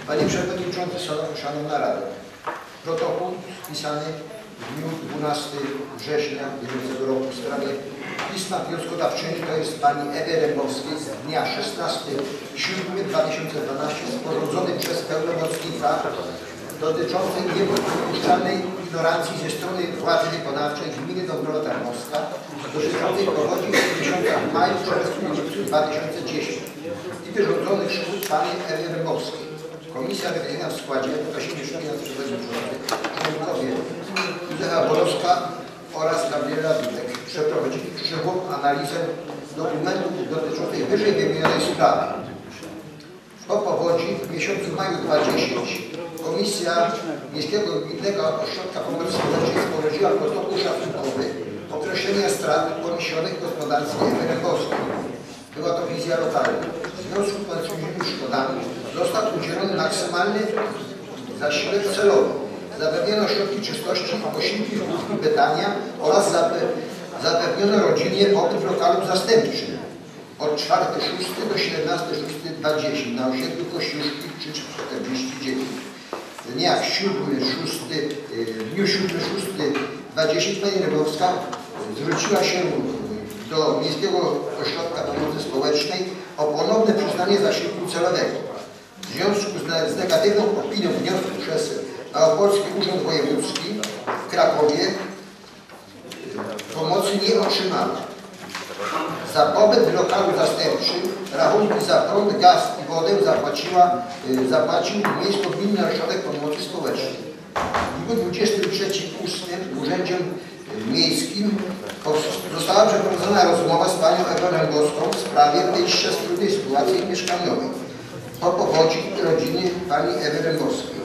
Panie Przewodniczący, Szanowna Rado, protokół spisany w dniu 12 września bieżącego roku w sprawie pisma wnioskodawczyni, to jest pani Ewy Rembowskiej z dnia 16.07.2012 sporządzony przez pełnomocnika dotyczącej niedopuszczalnej ignorancji ze strony władzy wykonawczej gminy Dąbrowa Tarnowska dotyczącej powodzi w miesiącach maju, czerwcu i lipcu 2010 i wyrządzonych szkód pani Ewy Rembowskiej. Komisja rewizyjna w składzie Kasimier Przewodniczący, członkowie Józefa Borowska oraz Gabriela Dudek przeprowadzili szczegółową analizę dokumentów dotyczących wyżej wymienionej sprawy. Po powodzi w miesiącu maju 2010 Komisja Miejskiego Gminnego Ośrodka Pomocy Społecznej sporządziła protokół szacunkowy określenia strat poniesionych gospodarstwie Ewy Rembowskiej. Była to wizja lokalna. W związku z poniesionymi szkodami został udzielony maksymalny zasiłek celowy. Zapewniono środki czystości, posiłki i pytania oraz zapewniono rodzinie pobyt w lokalu zastępczym od 4.06 do 17.06.20 na osiedlu Kościuszki 349. W dniach 7.06.20 pani Rembowska zwróciła się do Miejskiego Ośrodka Pomocy Społecznej o ponowne przyznanie zasiłku celowego. W związku z negatywną opinią wniosku przez Małopolski Urząd Wojewódzki w Krakowie pomocy nie otrzymano. Za pobyt w lokalu zastępczym rachunki za prąd, gaz i wodę zapłacił Miejsko-Gminny Ośrodek Pomocy Społecznej. W dniu 23.08 w Urzędzie Miejskim została przeprowadzona rozmowa z panią Ewą Rembowską w sprawie wyjścia z trudnej sytuacji mieszkaniowej po powodzi rodziny pani Ewy Rembowskiej.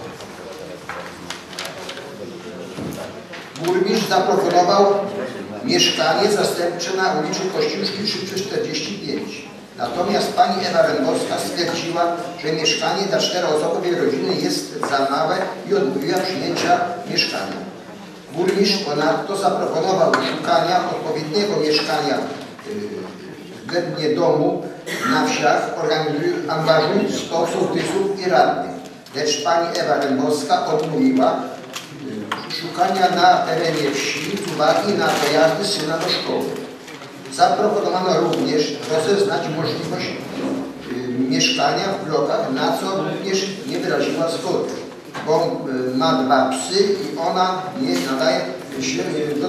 Burmistrz zaproponował mieszkanie zastępcze na ulicy Kościuszki 345. Natomiast pani Ewa Rembowska stwierdziła, że mieszkanie dla 4-osobowej rodziny jest za małe i odmówiła przyjęcia mieszkania. Burmistrz ponadto zaproponował szukania odpowiedniego mieszkania względnie domu na wsiach, angażując 100 sołtysów i radnych. Lecz pani Ewa Rembowska odmówiła szukania na terenie wsi z uwagi na dojazdy syna do szkoły. Zaproponowano również rozeznać możliwość mieszkania w blokach, na co również nie wyraziła zgody, bo ma 2 psy i ona nie nadaje się do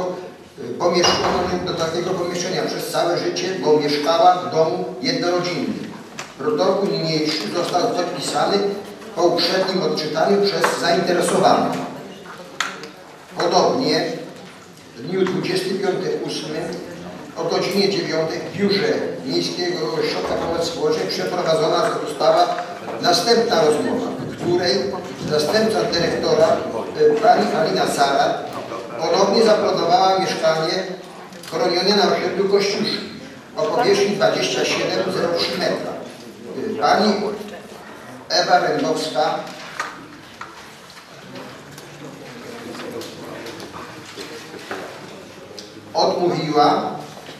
takiego pomieszczenia przez całe życie, bo mieszkała w domu jednorodzinnym. Protokół niniejszy został podpisany po uprzednim odczytaniu przez zainteresowanych. Podobnie w dniu 25.08 o godzinie 9 w biurze Miejskiego Ośrodka Pomocy Społecznej przeprowadzona została następna rozmowa, w której zastępca dyrektora pani Alina Sara ponownie zaplanowała mieszkanie chronione na osiedlu Kościuszki o powierzchni 27,03 metra. Pani Ewa Rembowska odmówiła,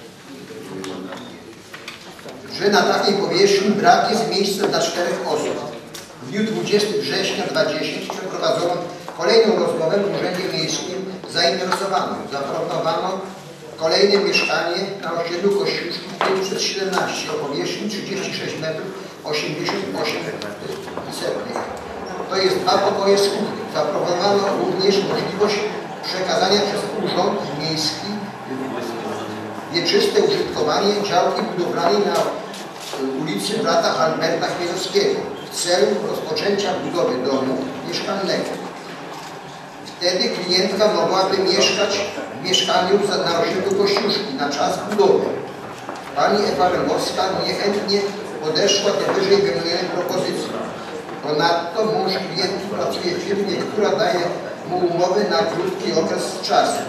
że na takiej powierzchni brak jest miejsca dla 4 osób. W dniu 20 września 2010 przeprowadzono kolejną rozmowę w Urzędzie Miejskim z zainteresowanym. Zaproponowano kolejne mieszkanie na osiedlu Kościuszki 5/17 o powierzchni 36 metrów 88 setnych. To jest 2 pokoje z kuchni. Zaproponowano również możliwość przekazania przez Urząd Miejski wieczyste użytkowanie działki budowlanej na ulicy Brata Alberta Chmielowskiego w celu rozpoczęcia budowy domu mieszkalnego. Wtedy klientka mogłaby mieszkać w mieszkaniu na osiedlu Kościuszki na czas budowy. Pani Ewa Rembowska niechętnie podeszła do wyżej wymienionej propozycji. Ponadto mąż klientki pracuje w firmie, która daje mu umowy na krótki okres czasu.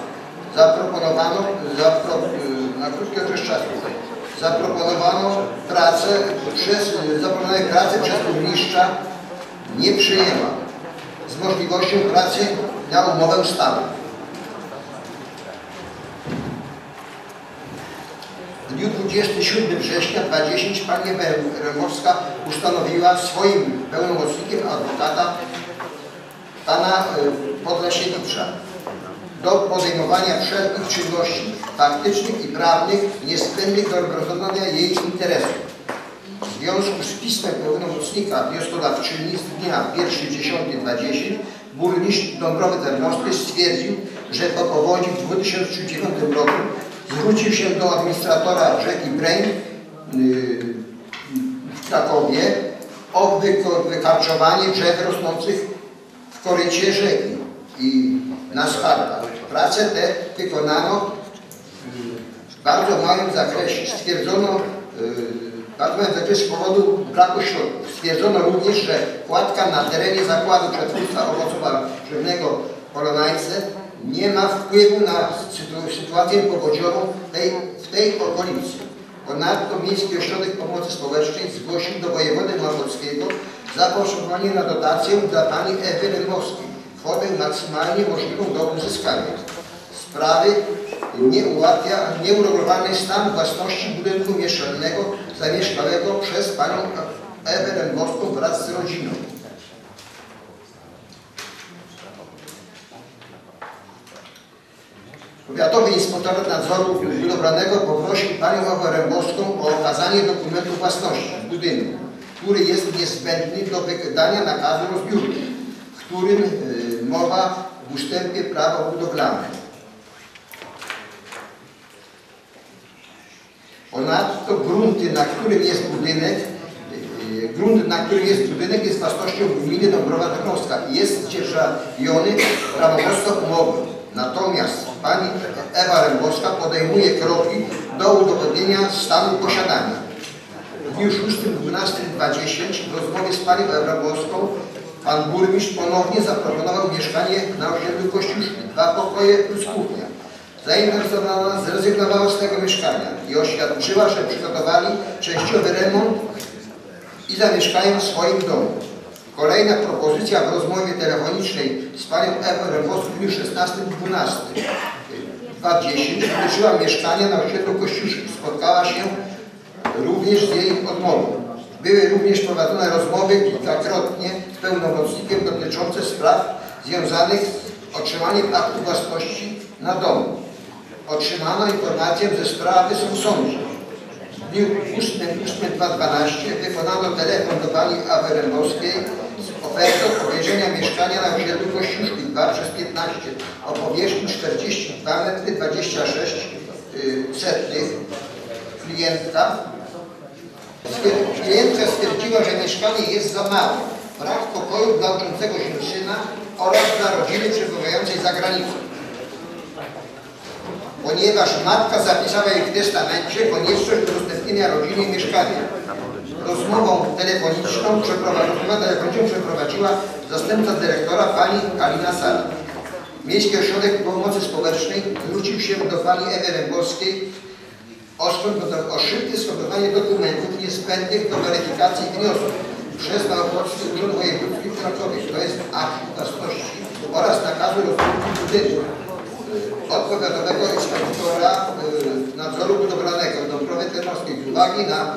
Na krótki okres czasu. Zaproponowane pracę przez burmistrza nie przyjęła z możliwością pracy na umowę stałą. W dniu 27 września 2010 pani Rembowska ustanowiła swoim pełnomocnikiem adwokata pana Podlasiewicza do podejmowania wszelkich czynności faktycznych i prawnych niezbędnych do reprezentowania jej interesów. W związku z pismem pełnomocnika wnioskodawczyni z dnia 1.10.2010 burmistrz Dąbrowy Tarnowskiej stwierdził, że po powodzi w 2009 roku zwrócił się do administratora rzeki Breń w Krakowie o wykarczowanie drzew rosnących w korycie rzeki i na skarpach. Prace te wykonano w bardzo małym zakresie. Stwierdzono z powodu braku środków. Stwierdzono również, że kładka na terenie zakładu przetwórstwa owocowo-warzywnego Polonajce nie ma wpływu na sytuację powodziową w tej okolicy. Ponadto Miejski Ośrodek Pomocy Społecznej zgłosił do wojewody małopolskiego zapotrzebowanie na dotację dla pani Ewy Rembowskiej, kwotę maksymalnie możliwą do uzyskania. Sprawy nie ułatwia nieuregulowany stan własności budynku mieszkalnego zamieszkanego przez panią Ewę Rembowską wraz z rodziną. Powiatowy inspektor nadzoru budowlanego poprosił panią Ewę Rembowską o okazanie dokumentu własności budynku, który jest niezbędny do wydania nakazu rozbiórki, w którym mowa w ustępie prawa budowlane. Ponadto grunt, na którym jest budynek, jest własnością gminy Dąbrowa Tarnowska i jest dzierżawiony prawomocną umową. Natomiast pani Ewa Rembowska podejmuje kroki do udowodnienia stanu posiadania. W dniu 6.12.2010 w rozmowie z panią Rembowską pan burmistrz ponownie zaproponował mieszkanie na osiedlu Kościuszki, 2 pokoje plus kuchnia. Zainteresowana zrezygnowała z tego mieszkania i oświadczyła, że przygotowali częściowy remont i zamieszkają w swoim domu. Kolejna propozycja w rozmowie telefonicznej z panią Ewą Rembowską w dniu 16.12.2010 dotyczyła mieszkania na osiedlu Kościuszki. Spotkała się również z jej odmową. Były również prowadzone rozmowy kilkakrotnie z pełnomocnikiem dotyczące spraw związanych z otrzymaniem aktu własności na domu. Otrzymano informację, że sprawy są w sądzie. W dniu 8.2.12 wykonano telefon do pani Ewy Rembowskiej z ofertą powierzenia mieszkania na osiedlu Kościuszki 2/15 o powierzchni 42 metry 26 setnych. Klientka stwierdziła, że mieszkanie jest za małe, brak pokoju dla uczącego się syna oraz dla rodziny przebywającej za granicą. Ponieważ matka zapisała jej w testamencie konieczność udostępnienia rodzinie mieszkania. Rozmową telefoniczną przeprowadziła zastępca dyrektora pani Alina Sala. Miejski Ośrodek Pomocy Społecznej zwrócił się do pani Ewy Rembowskiej o szybkie skopiowanie dokumentów niezbędnych do weryfikacji wniosku przez Małopolski Urząd Wojewódzki w Krakowie, to jest akt własności oraz nakazu rozbiórki budynku od powiatowego inspektora nadzoru budowlanego w Dąbrowie Tarnowskiej z uwagi na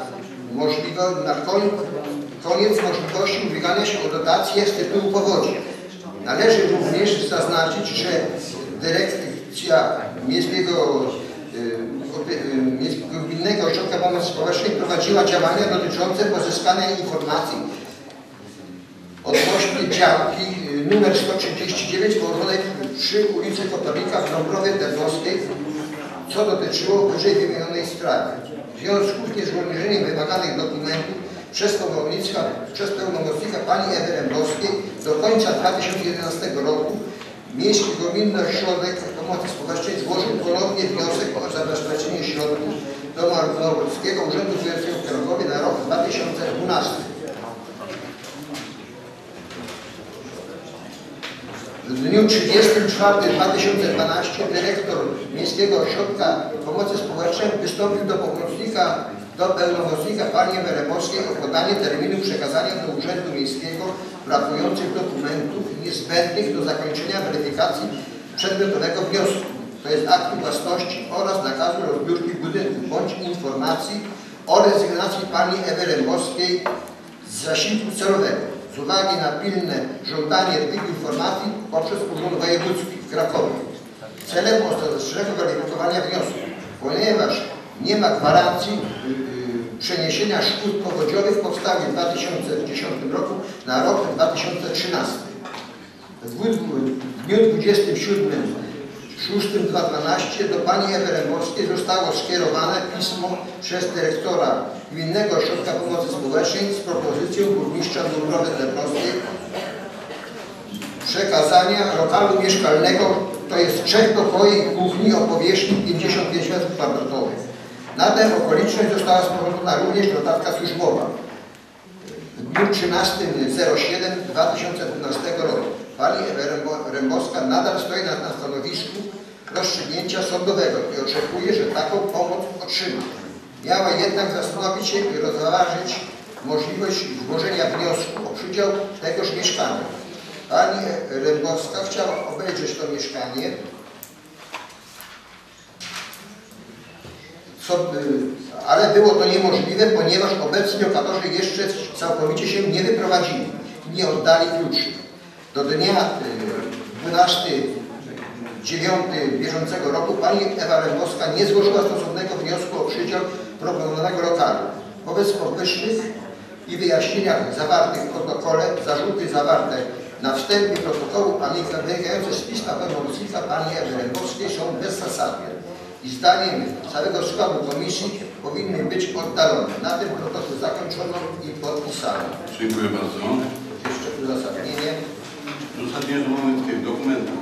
koniec możliwości ubiegania się o dotację z tytułu powodzi. Należy również zaznaczyć, że dyrekcja Gminnego Ośrodka Pomocy Społecznej prowadziła działania dotyczące pozyskania informacji odnośnie działki nr 139 położonej przy ulicy Kopernika w Dąbrowie Tarnowskiej, co dotyczyło wyżej wymienionej sprawy. W związku z niezłożeniem wymaganych dokumentów przez pełnomocnika pani Ewy Rembowskiej do końca 2011 roku Miejski Gminny Ośrodek Pomocy Społecznej złożył ponownie wniosek o zabezpieczenie środków do Małopolskiego Urzędu Wojewódzkiego w Krakowie na rok 2012. W dniu 30.04.2012 dyrektor Miejskiego Ośrodka Pomocy Społecznej wystąpił do pełnomocnika pani Ewy Rembowskiej o podanie terminu przekazania do Urzędu Miejskiego brakujących dokumentów niezbędnych do zakończenia weryfikacji przedmiotowego wniosku. to jest aktu własności oraz nakazu rozbiórki budynku bądź informacji o rezygnacji pani Ewy Rembowskiej z zasiłku celowego. Z uwagi na pilne żądanie tych informacji poprzez Urząd Wojewódzki w Krakowie celem ostatecznego weryfikowania wniosku, ponieważ nie ma gwarancji przeniesienia szkód powodziowych powstałych w 2010 roku na rok 2013. W dniu 27.06.2012 do pani Ewy Rembowskiej zostało skierowane pismo przez dyrektora Gminnego Ośrodka Pomocy Społecznej z propozycją burmistrza Dąbrowy Tarnowskiej przekazania lokalu mieszkalnego, to jest 3 pokoi i kuchni o powierzchni 55 m². Na tę okoliczność została sporządzona również notatka służbowa w dniu 13.07.2012 roku. Pani Ewa Rembowska nadal stoi na stanowisku rozstrzygnięcia sądowego i oczekuje, że taką pomoc otrzyma. Miała jednak zastanowić się i rozważyć możliwość złożenia wniosku o przydział tegoż mieszkania. Pani Rembowska chciała obejrzeć to mieszkanie, ale było to niemożliwe, ponieważ obecni lokatorzy jeszcze całkowicie się nie wyprowadzili i nie oddali kluczy. Do dnia 12.09 bieżącego roku pani Ewa Rembowska nie złożyła stosownego wniosku o przydział proponowanego lokalu. Wobec powyższych i wyjaśnieniach zawartych w protokole, zarzuty zawarte na wstępie protokołu, a wynikające z pisma pełnomocnika pani Ewy Rembowskiej są bezzasadne i zdaniem całego składu komisji powinny być oddalone. Na tym protokół zakończono i podpisano. Dziękuję bardzo. Jeszcze uzasadnienie. Uzasadnienie dokumentu.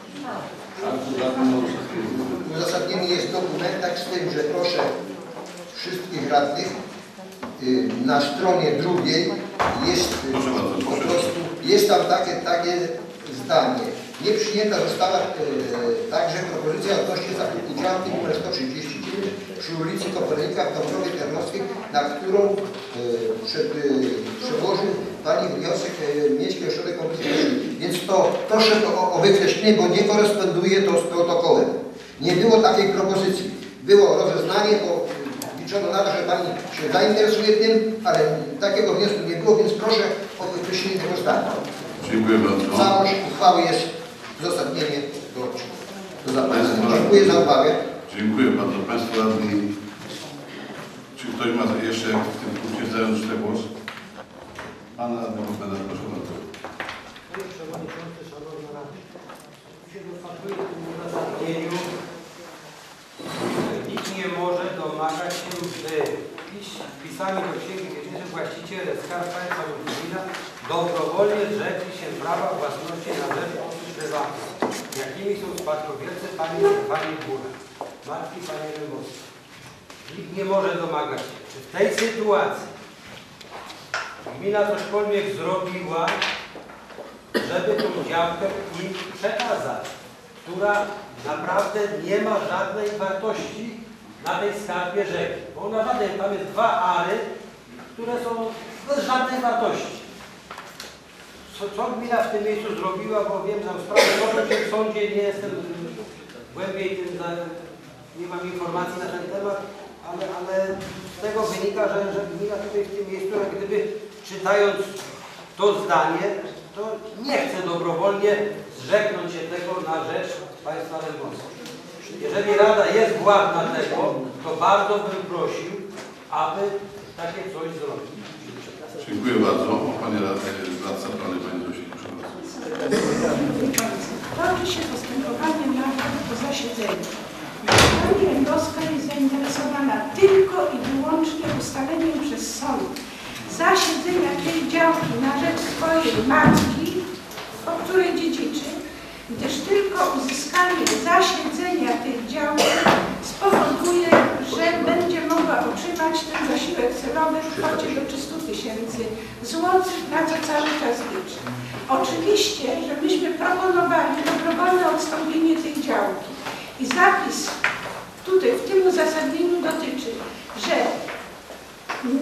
Uzasadnienie jest w dokumentach z tym, że proszę wszystkich radnych na stronie drugiej jest po prostu, jest tam takie zdanie. Nie przyjęta została także propozycja odnośnie zakupu działki nr 139 przy ulicy Kopernika w Dąbrowie Tarnowskiej, na którą przedłożył pani wniosek Miejski Ośrodek Pomocy Społecznej. Więc to proszę o wykreślenie, bo nie koresponduje to z protokołem. Nie było takiej propozycji. Było rozeznanie, bo liczono na to, że pani się zainteresuje tym, ale takiego wniosku nie było, więc proszę o wykreślenie tego zdania. Dziękuję bardzo. Całość uchwały jest uzasadnienie do zapraszania. Dziękuję za uwagę. Dziękuję bardzo Państwu radni. Czy ktoś ma jeszcze w tym punkcie zająć głos? Pan radny Bogdan, proszę bardzo. Panie Przewodniczący, Szanowna Rada, się dopatruję w tym uzasadnieniu. Nikt nie może domagać się, by wpisani do księgi wieczystej właściciele Skarb Państwa lub gmina dobrowolnie zrzekli się prawa własności na rzecz osób prywatnych, jakimi są spadkobiercy pani Góra, matki pani Rembowskiej. Nikt nie może domagać się, czy w tej sytuacji gmina cośkolwiek zrobiła, żeby tą działkę im przekazać, która naprawdę nie ma żadnej wartości na tej skarbie rzeki. Bo ona żadnej, tam jest 2 ary, które są bez żadnej wartości. Co gmina w tym miejscu zrobiła, bo wiem, że sprawę toczy się w sądzie, nie jestem głębiej tym, nie mam informacji na ten temat, ale z tego wynika, że gmina tutaj w tym miejscu, jak gdyby czytając to zdanie, to nie chce dobrowolnie zrzeknąć się tego na rzecz państwa Rembowskiego. Jeżeli Rada jest władna tego, to bardzo bym prosił, aby takie coś zrobić. Dziękuję bardzo. Panie radca, Pani Zosiek, przepraszam. Toczy się postępowanie nawet po zasiedzeniu. Pani Rembowska jest zainteresowana tylko i wyłącznie ustaleniem przez sąd zasiedzenia tej działki na rzecz swojej matki, po której dziedziczy, gdyż tylko uzyskanie zasiedzenia tej działki spowoduje, że będzie mogła otrzymać ten zasiłek celowy w kwocie do 300 000 złotych, na co cały czas liczy. Oczywiście, że myśmy proponowali dobrowolne odstąpienie tej działki i zapis tutaj w tym uzasadnieniu dotyczy, że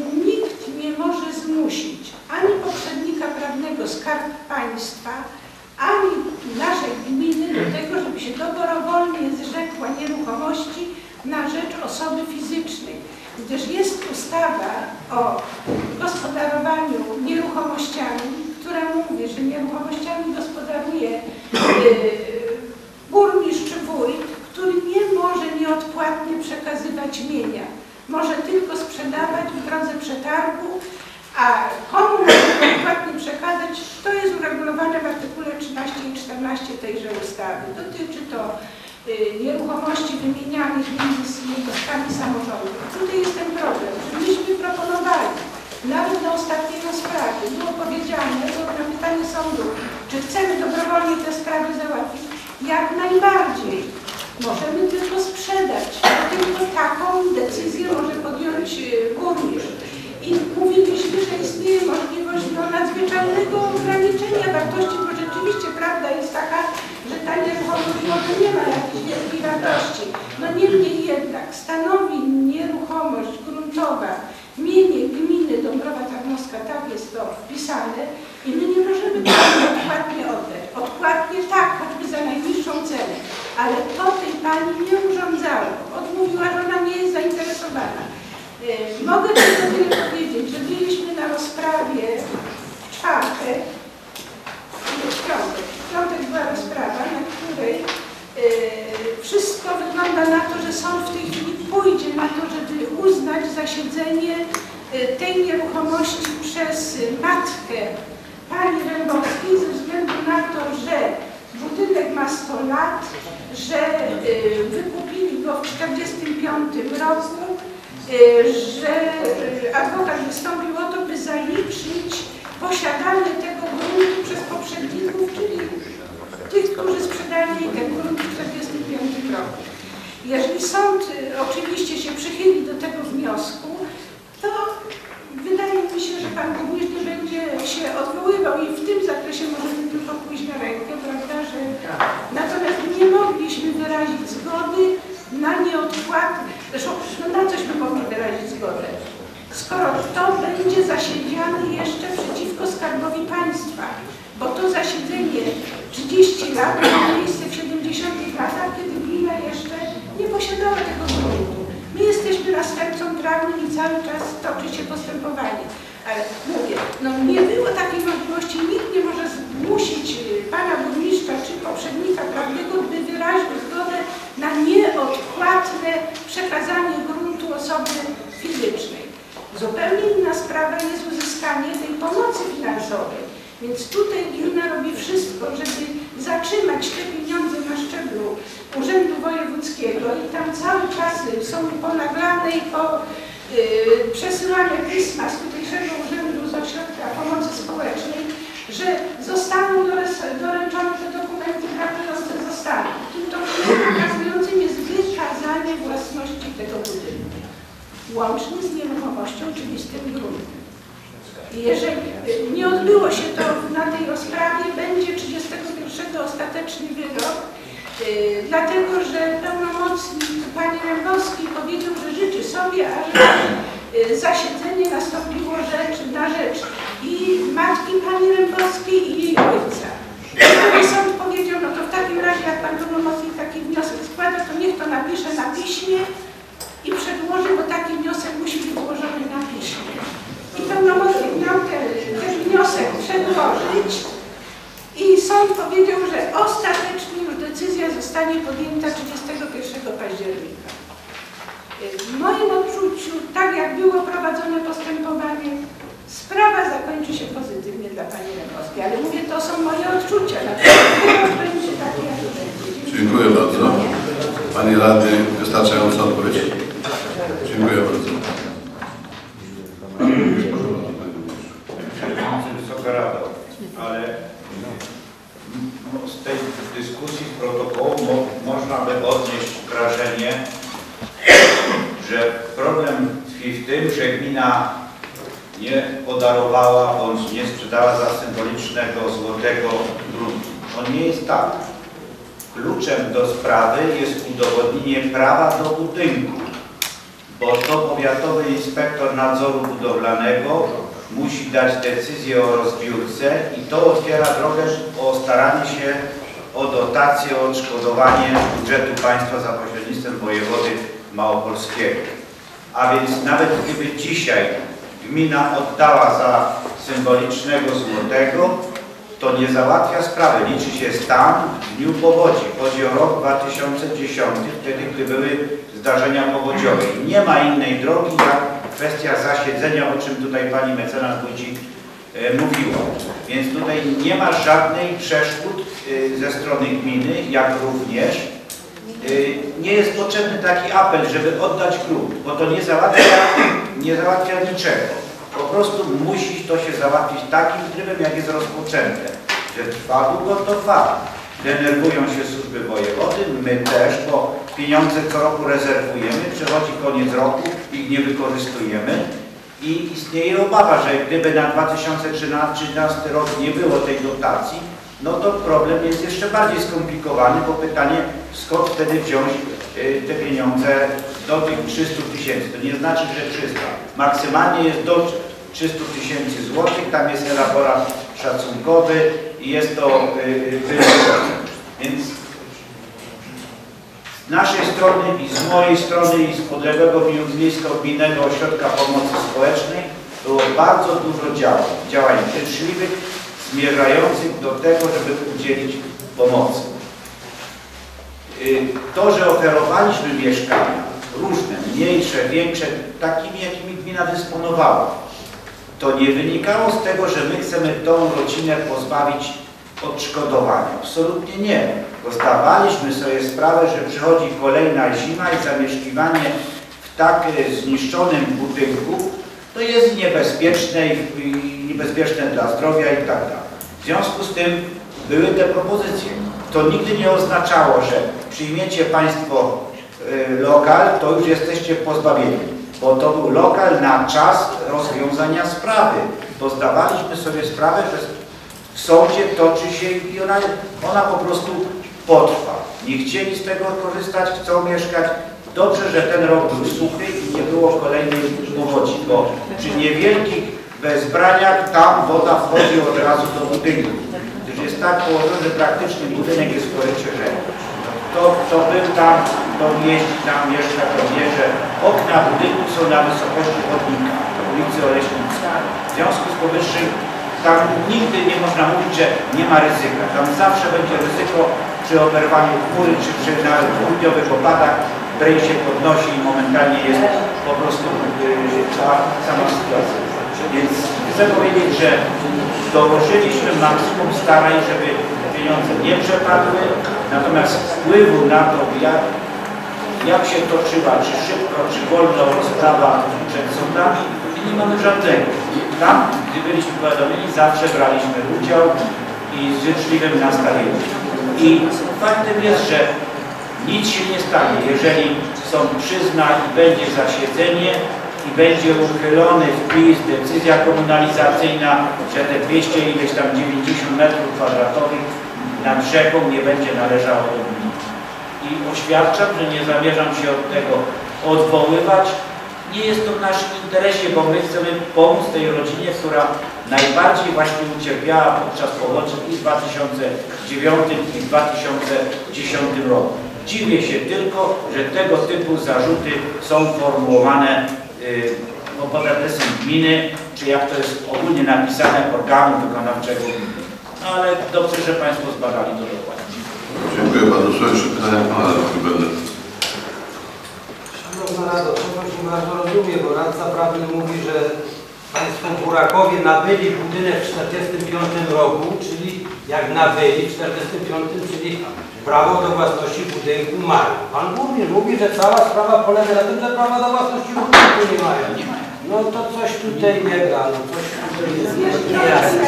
nikt nie może zmusić ani poprzednika prawnego Skarb Państwa, ani naszej gminy do tego, żeby się dobrowolnie zrzekła nieruchomości na rzecz osoby fizycznej, gdyż jest ustawa o gospodarowaniu nieruchomościami, która mówi, że nieruchomościami gospodaruje burmistrz czy wójt, który nie może nieodpłatnie przekazywać mienia. Może tylko sprzedawać w drodze przetargu, a komu może nieodpłatnie przekazać, to jest uregulowane w artykule 13 i 14 tejże ustawy. Dotyczy to nieruchomości wymienianych między jednostkami samorządu. Tutaj jest ten problem, że myśmy proponowali, nawet na ostatniej rozprawie było powiedziane, było na pytanie sądu, czy chcemy dobrowolnie te sprawy załatwić. Jak najbardziej. Możemy tylko sprzedać. Tylko taką decyzję może podjąć burmistrz. I mówiliśmy, że istnieje możliwość nadzwyczajnego ograniczenia wartości, bo rzeczywiście prawda jest taka, że ta nieruchomość może nie ma jakiejś wielkiej wartości. No niemniej jednak stanowi nieruchomość gruntowa mienie gminy Dąbrowa Tarnowska, tak jest to wpisane i my nie możemy tego odpłatnie oddać. Odpłatnie tak, choćby za najniższą cenę, ale to tej pani nie urządzało. Odmówiła, że ona nie jest zainteresowana. Mogę tylko tyle powiedzieć, że byliśmy na rozprawie w czwartek, w piątek była rozprawa, na której wszystko wygląda na to, że sąd w tej chwili pójdzie na to, żeby uznać zasiedzenie tej nieruchomości przez matkę pani Rębowskiej ze względu na to, że budynek ma 100 lat, że wykupili go w 1945 roku, że adwokat wystąpił o to, by zaliczyć posiadanie tego gruntu przez poprzedników, czyli tych, którzy sprzedali ten grunt w 1945 roku. Jeżeli sąd oczywiście się przychyli do tego wniosku, to wydaje mi się, że pan burmistrz nie będzie się odwoływał i w tym zakresie możemy tylko pójść na rękę, prawda, że natomiast nie mogliśmy wyrazić zgody na nieodpłatne, zresztą no na cośmy mogli wyrazić zgodę, skoro to będzie zasiedziane jeszcze przeciwko Skarbowi Państwa, bo to zasiedzenie 30 lat miało miejsce w 70 latach, kiedy gmina jeszcze nie posiadała tego gruntu. My jesteśmy następcą prawnym i cały czas toczy się postępowanie. Ale mówię, no nie było takiej możliwości, nikt nie może zmusić pana burmistrza czy poprzednika prawnego, by wyraził zgodę na nieodpłatne przekazanie gruntu osoby fizycznej. Zupełnie inna sprawa jest uzyskanie tej pomocy finansowej. Więc tutaj gmina robi wszystko, żeby zatrzymać te pieniądze na szczeblu Urzędu Wojewódzkiego i tam cały czas są ponaglane i przesyłane pisma z tutejszego urzędu z Ośrodka Pomocy Społecznej, że zostaną doręczone te dokumenty, prawdopodobnie zostaną. Tym dokumentem nakazującym jest wykazanie własności tego budynku, łącznie z nieruchomością, czyli z tym gruntem. Jeżeli nie odbyło się to na tej rozprawie, będzie 31 ostateczny wyrok, dlatego że pełnomocnik pani Rębowskiej powiedział, że życzy sobie, ażeby zasiedzenie nastąpiło na rzecz i matki pani Rębowskiej i jej ojca. I sąd powiedział, no to w takim razie jak pan pełnomocnik taki wniosek składa, to niech to napisze na piśmie i przedłoży, bo taki wniosek musi być złożony na piśmie. I pełnomocnik miał ten wniosek przedłożyć i sąd powiedział, że ostatecznie już decyzja zostanie podjęta 31 października. W moim odczuciu, tak jak było prowadzone postępowanie, sprawa zakończy się pozytywnie dla pani Rębowskiej, ale mówię, to są moje odczucia, natomiast będzie takie, jak będzie. Dziękuję bardzo. Pani radny, wystarczająca odpowiedź. Dziękuję bardzo. Wysoka Rado, ale z tej dyskusji z protokołu można by odnieść wrażenie, że problem tkwi w tym, że gmina nie podarowała bądź nie sprzedała za symbolicznego złotego gruntu. To nie jest tak. Kluczem do sprawy jest udowodnienie prawa do budynku, bo to powiatowy inspektor nadzoru budowlanego musi dać decyzję o rozbiórce i to otwiera drogę o staranie się o dotację, o odszkodowanie budżetu państwa za pośrednictwem wojewody małopolskiego. A więc nawet gdyby dzisiaj gmina oddała za symbolicznego złotego, to nie załatwia sprawy. Liczy się stan w dniu powodzi. Chodzi o rok 2010, wtedy gdy były zdarzenia powodziowe. I nie ma innej drogi jak kwestia zasiedzenia, o czym tutaj pani mecenas Wójcik mówiła. Więc tutaj nie ma żadnej przeszkód ze strony gminy, jak również nie jest potrzebny taki apel, żeby oddać grunt, bo to nie załatwia niczego. Po prostu musi to się załatwić takim trybem, jak jest rozpoczęte. Że trwa długo, to trwa. Denerwują się służby wojewody, my też, bo pieniądze co roku rezerwujemy, przychodzi koniec roku, ich nie wykorzystujemy i istnieje obawa, że gdyby na 2013 rok nie było tej dotacji, no to problem jest jeszcze bardziej skomplikowany, bo pytanie, skąd wtedy wziąć te pieniądze do tych 300 000. To nie znaczy, że 300. Maksymalnie jest do 300 000 złotych, tam jest elaborat szacunkowy i jest to wyliczone. Więc z naszej strony i z mojej strony i z podległego Miejsko-Gminnego Ośrodka Pomocy Społecznej było bardzo dużo działań życzliwych, zmierzających do tego, żeby udzielić pomocy. To, że oferowaliśmy mieszkania różne, mniejsze, większe, takimi, jakimi gmina dysponowała, to nie wynikało z tego, że my chcemy tą rodzinę pozbawić odszkodowania. Absolutnie nie. Bo zdawaliśmy sobie sprawę, że przychodzi kolejna zima i zamieszkiwanie w tak zniszczonym budynku to jest niebezpieczne dla zdrowia i tak dalej. W związku z tym były te propozycje. To nigdy nie oznaczało, że przyjmiecie państwo lokal, to już jesteście pozbawieni. Bo to był lokal na czas rozwiązania sprawy. Bo zdawaliśmy sobie sprawę, że w sądzie toczy się i ona po prostu potrwa. Nie chcieli z tego korzystać, chcą mieszkać. Dobrze, że ten rok był suchy i nie było kolejnej powodzi, bo przy niewielkich wezbraniach tam woda wchodzi od razu do budynku. Gdyż jest tak położony, że praktycznie budynek jest w korycie rzeki. To był tam, to jeździ tam, mieszka, to wie, że okna budynku są na wysokości chodnika, ulicy Oleśnickiej. W związku z powyższym tam nigdy nie można mówić, że nie ma ryzyka. Tam zawsze będzie ryzyko przy oberwaniu chmury, czy przy południowych opadach. Brej się podnosi i momentalnie jest po prostu sama sytuacja. Więc chcę powiedzieć, że dołożyliśmy maksimum starań, żeby pieniądze nie przepadły, natomiast wpływu na to, jak się toczyła, czy szybko, czy wolno rozprawa przed sądami, nie mamy żadnego. Tam, gdy byliśmy powiadomieni, zawsze braliśmy udział i z życzliwym nastawieniem. I faktem jest, że nic się nie stanie, jeżeli sąd przyzna i będzie zasiedzenie i będzie uchylony wpis, decyzja komunalizacyjna, że te 200 ileś tam 90 m2 nad rzeką nie będzie należało do gminy. I oświadczam, że nie zamierzam się od tego odwoływać. Nie jest to w naszym interesie, bo my chcemy pomóc tej rodzinie, która najbardziej właśnie ucierpiała podczas powodzi i w 2009 i w 2010 roku. Dziwię się tylko, że tego typu zarzuty są formułowane pod adresem gminy, czy jak to jest ogólnie napisane organu wykonawczego gminy. No ale dobrze, że Państwo zbadali to dokładnie. Dziękuję bardzo. Są jeszcze pytania pana radnego. Szanowna Rado, to się bardzo rozumie, bo radca prawny mówi, że Państwo Burakowie nabyli budynek w 1945 roku, czyli jak nabyli w 1945, czyli prawo do własności budynku mają. Pan Burmistrz mówi, że cała sprawa polega na tym, że prawa do własności budynku nie mają. No to coś tutaj nie gra, no coś tutaj jest niejasne.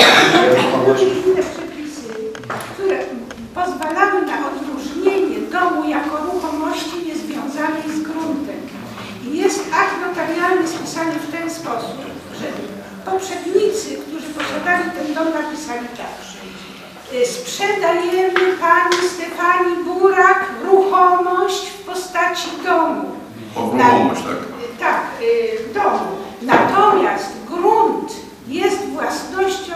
Inne przepisy, które pozwalały na odróżnienie domu jako ruchomości niezwiązanej z gruntem. I jest akt notarialny spisany w ten sposób, że poprzednicy, którzy posiadali ten dom, napisali tak. Sprzedajemy pani Stefanii Burak ruchomość w postaci domu. Ruchomość, tak? Tak, domu. Natomiast grunt jest własnością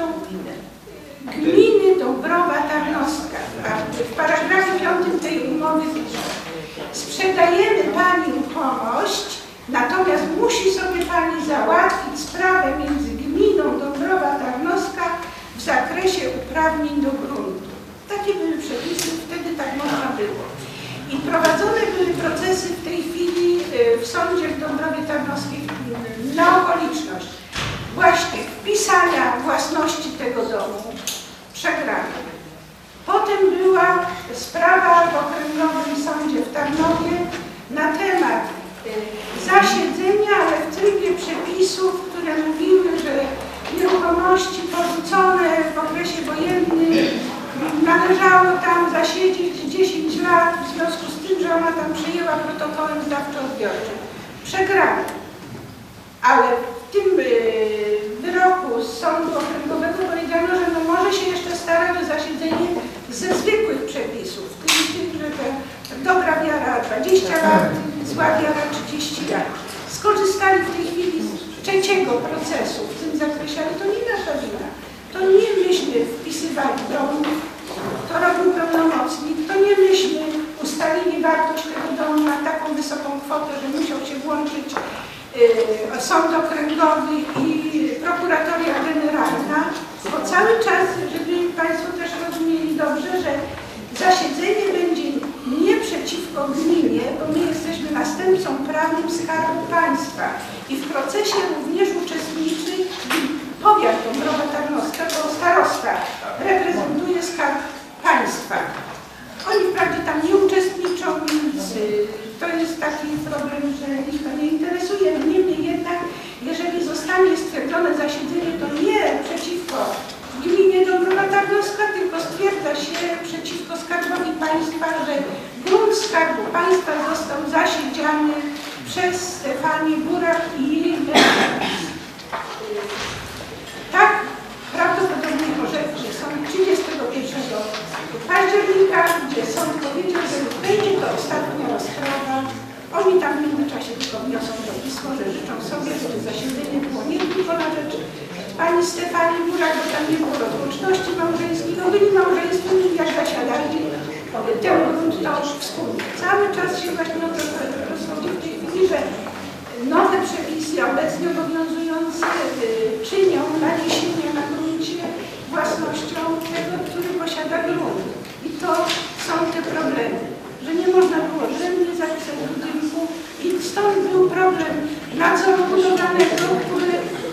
gminy Dąbrowa Tarnowska. W paragrafie 5 tej umowy pisze: sprzedajemy Pani ruchomość, natomiast musi sobie Pani załatwić sprawę między gminą Dąbrowa Tarnowska w zakresie uprawnień do gruntu. Takie były przepisy, wtedy tak można było. I prowadzone były procesy w tej chwili w sądzie w Dąbrowie Tarnowskiej na okoliczność właśnie wpisania własności tego domu, przegrania. Potem była sprawa w Okręgowym Sądzie w Tarnowie na temat zasiedzenia, ale w trybie przepisów, które mówiły, że nieruchomości porzucone w okresie wojennym należało tam zasiedzieć 10 lat, w związku z tym, że ona tam przyjęła protokołem zdawczo-odbiorczym. Przegrano. Ale w tym wyroku z Sądu Okręgowego powiedziano, że no może się jeszcze starać o zasiedzenie ze zwykłych przepisów, tych, że dobra wiara 20 lat, zła wiara 30 lat. Skorzystali w tej chwili z trzeciego procesu w tym zakresie, ale to nie nasza wina. To nie myśmy wpisywali domu, to robił pełnomocnik, to nie myśmy ustalili wartość tego domu na taką wysoką kwotę, że musiał się włączyć Sąd Okręgowy i Prokuratoria Generalna, bo cały czas, żeby Państwo też rozumieli dobrze, że zasiedzenie będzie nie przeciwko gminie, bo my jesteśmy następcą prawnym Skarbu Państwa i w procesie również uczestniczy powiat Dąbrowa Tarnowska, bo starosta reprezentuje Skarb Państwa. Oni wprawdzie tam nie uczestniczą, więc to jest taki problem, że ich to nie interesuje. Niemniej jednak, jeżeli zostanie stwierdzone zasiedzenie, to nie przeciwko gminie Dąbrowa Tarnowska, tylko stwierdza się przeciwko Skarbowi Państwa, że grunt Skarbu Państwa został zasiedziany przez Stefanię Burak i jej mężczyzn. Tak prawdopodobnie orzeknie sąd 31 października, gdzie sąd powiedział, że będzie to ostatnia rozprawa. Oni tam w międzyczasie tylko wniosą do pismo, że życzą sobie, żeby zasiedzenie było nie tylko na rzecz pani Stefanii Burak, bo tam nie było rozłączności małżeńskiej. No byli małżeństwem, jak zasiadali, ten grunt to wspólnie. Cały czas się właśnie o to rozchodzi w tej chwili, że nowe przepisy obecnie obowiązujące czynią naniesienia na gruncie własnością tego, który posiada grunt. I to są te problemy, że nie można było odrębnie zapisać budynku i stąd był problem nadzoru budowlanego, który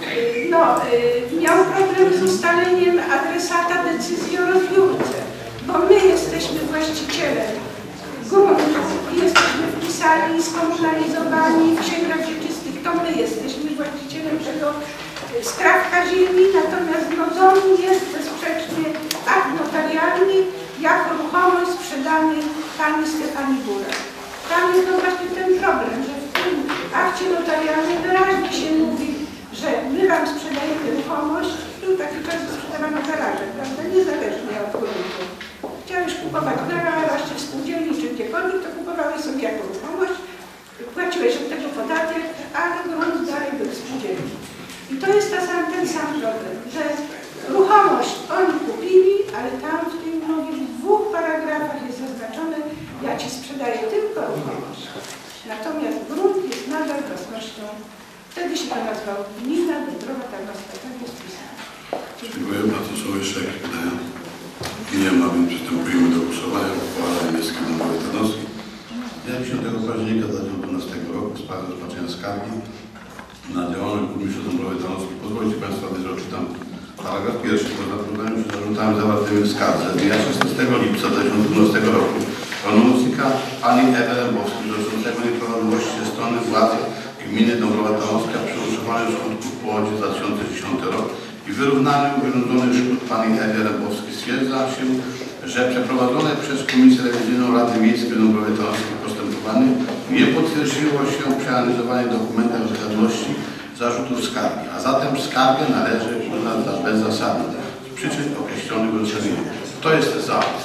miał problem z ustaleniem adresata decyzji o rozbiórce, bo my jesteśmy właścicielem gruntu i jesteśmy wpisani, skomunalizowani w księgach wieczystych, to my jesteśmy właścicielem tego skrawka ziemi, natomiast dom jest bezsprzecznie akt notarialny jako ruchomość sprzedany pani Stefanii Burak. Tam jest no właśnie ten problem, że w tym akcie notarialnym wyraźnie się mówi, że my Wam sprzedajemy ruchomość. Był taki czas, że sprzedawano garaże, prawda? Niezależnie od gruntu. Chciałeś kupować garaż, czy w spółdzielni, czy gdziekolwiek, to kupowałeś sobie jako ruchomość, płaciłeś od tego podatek, ale grunt dalej był w spółdzielni. I to jest ten sam problem, że ruchomość oni kupili, ale tam w tej umowie w 2 paragrafach jest zaznaczone, ja Ci sprzedaję tylko ruchomość. Natomiast grunt jest nadal własnością, wtedy się to nazywało gmina Dąbrowa Tarnowska, tak jest wpisane. Dziękuję bardzo. Są jeszcze jakieś pytania? Nie ma, więc przystępujemy do głosowania. Uchwała miejskiej Dąbrowej Tarnowskiej. Dnia 10 października 2012 roku w sprawie rozpatrzenia skargi na działalność Burmistrza Dąbrowy Tarnowskiej. Pozwolicie Państwo, że odczytam paragraf 1. Po zapoznaniu się z zarzutami zawartymi w skardze z dnia 16 lipca 2012 roku pełnomocnika pani Ewy Rębowskiej dotyczącego nieprawidłowości ze strony władzy gminy Dąbrowa Tarnowska przy usuwaniu skutków po wodzie za 2010 rok i wyrównaniu wyrządzonych szkód pani Ewie Rębowskiej stwierdza się, że przeprowadzone przez Komisję Rewizyjną Rady Miejskiej Dąbrowy Tarnowskiej postępowanie nie potwierdziło się przeanalizowanie dokumentów zasadności zarzutów skargi, a zatem skargę należy uznać za bezzasadną z przyczyn określonych w uzasadnieniu. To jest zapis.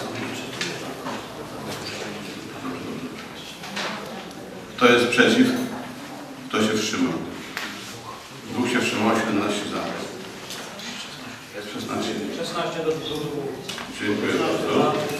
Kto jest przeciw? Kto się wstrzymał? 2 wstrzymało się 17 za. 16. 16 do 2. Dziękuję bardzo.